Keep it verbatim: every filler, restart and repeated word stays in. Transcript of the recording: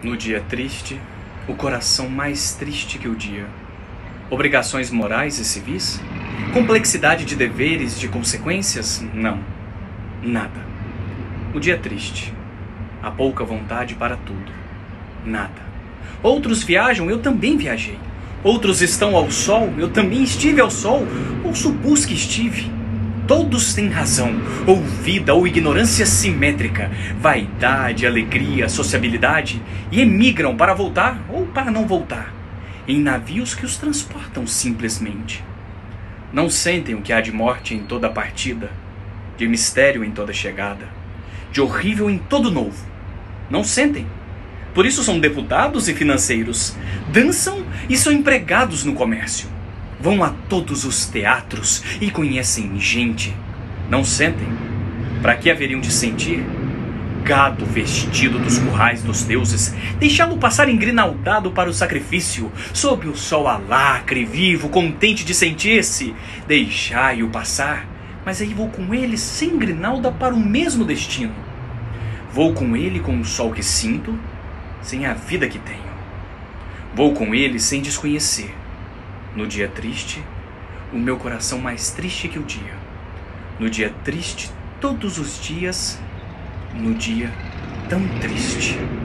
No dia triste, o coração mais triste que o dia. Obrigações morais e civis? Complexidade de deveres, de consequências? Não. Nada. O dia triste. Há pouca vontade para tudo. Nada. Outros viajam, eu também viajei. Outros estão ao sol, eu também estive ao sol, ou supus que estive. Todos têm razão, ou vida, ou ignorância simétrica, vaidade, alegria, sociabilidade, e emigram para voltar ou para não voltar, em navios que os transportam simplesmente. Não sentem o que há de morte em toda partida, de mistério em toda chegada, de horrível em todo novo. Não sentem. Por isso são deputados e financeiros, dançam e são empregados no comércio. Vão a todos os teatros e conhecem gente. Não sentem? Para que haveriam de sentir? Gado vestido dos currais dos deuses, deixá-lo passar engrinaldado para o sacrifício, sob o sol alacre, vivo, contente de sentir-se. Deixai-o passar, mas aí vou com ele sem grinalda para o mesmo destino. Vou com ele com o sol que sinto, sem a vida que tenho. Vou com ele sem desconhecer. No dia triste, o meu coração mais triste que o dia. No dia triste, todos os dias, no dia tão triste.